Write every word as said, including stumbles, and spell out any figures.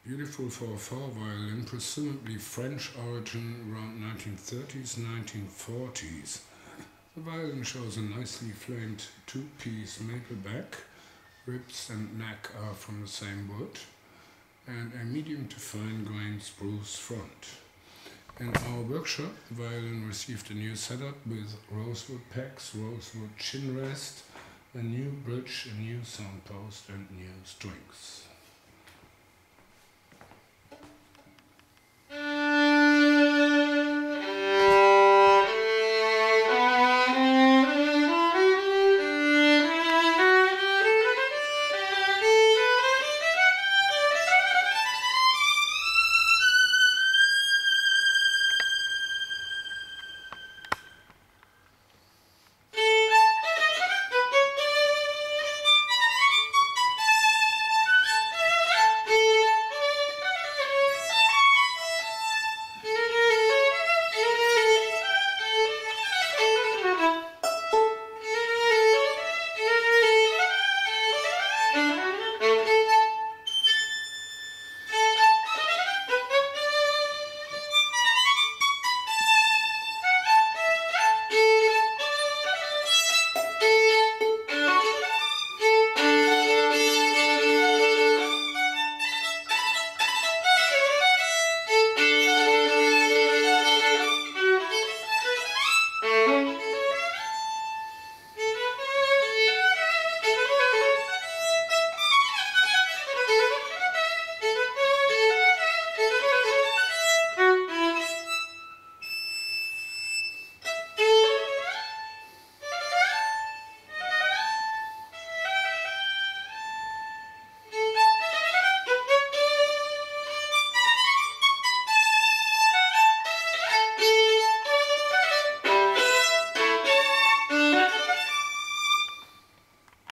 Beautiful four four violin, presumably French origin around nineteen thirties, nineteen forties. The violin shows a nicely flamed two-piece maple back. Ribs and neck are from the same wood, and a medium to fine grained spruce front. In our workshop, the violin received a new setup with rosewood pegs, rosewood chin rest, a new bridge, a new sound post and new strings.